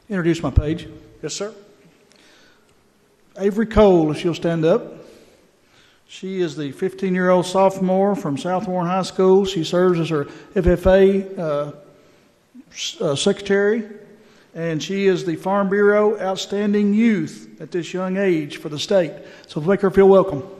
Introduce my page. Yes, sir. Avery Cole, if she'll stand up. She is the 15-year-old sophomore from South Warren High School. She serves as her FFA secretary, and she is the Farm Bureau Outstanding Youth at this young age for the state. So make her feel welcome.